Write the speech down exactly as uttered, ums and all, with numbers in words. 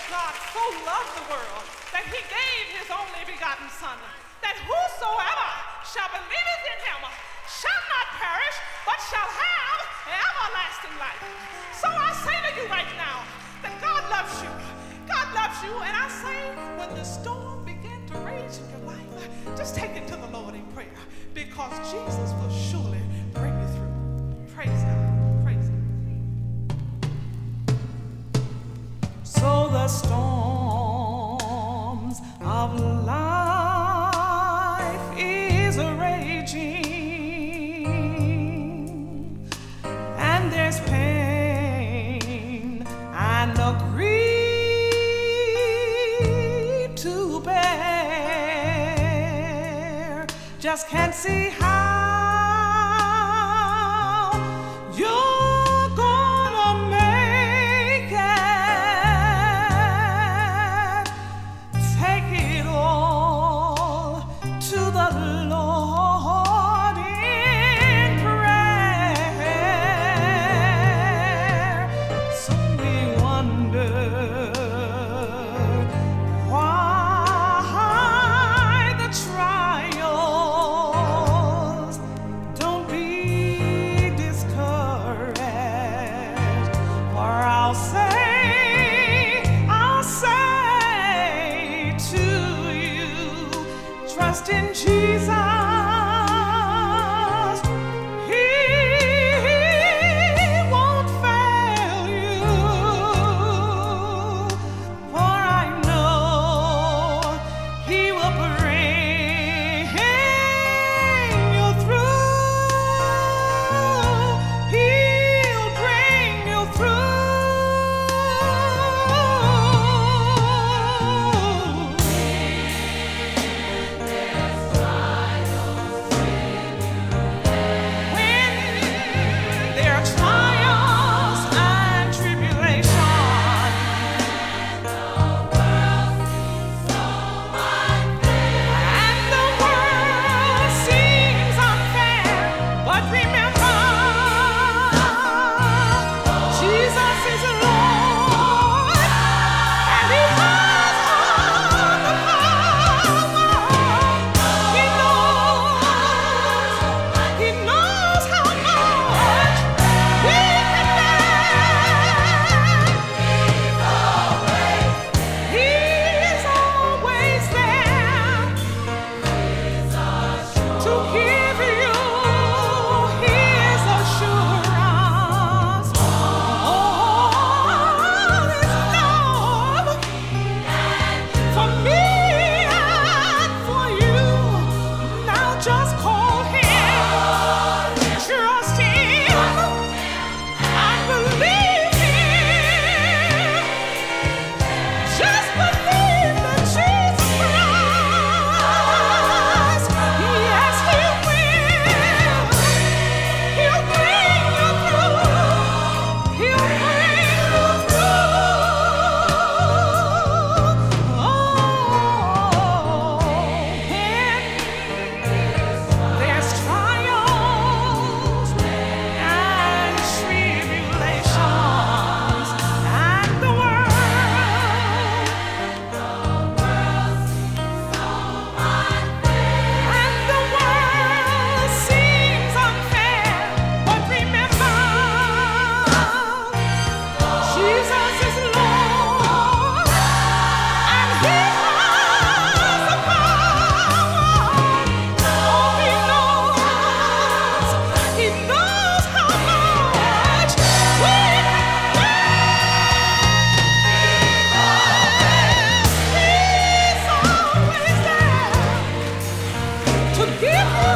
God so loved the world that he gave his only begotten Son, that whosoever shall believe in him shall not perish, but shall have everlasting life. So I say to you right now that God loves you. God loves you, and I say when the storm begins to rage in your life, just take it to the Lord in prayer, because Jesus will surely bring you through. Praise God. Praise God. So the storms of life is raging, and there's pain and a grief to bear. Just can't see how you're gonna make it. Take it all to the Lord in prayer. So we wonder why the trials. Don't be discouraged, for I'll say, I'll say to you, trust in Jesus. He won't fail you, for I know he will bring you through. He'll bring you When there are trials and tribulations, and the world seems unfair, but remember, Jesus is Lord, and he has all the power. He knows, he knows how much we can bear. He's always there to give you his assurance. All his love for me and for you. Now just call him, trust him, and believe him. Just believe that Jesus Christ, yes, he will. He'll bring you through. He'll bring you through. Oh, when there's trials and tribulations, and the world, and the world seems unfair, but remember, Jesus is Lord, and he has the power. Oh, he knows, he knows how much we can bear. He's always there to give you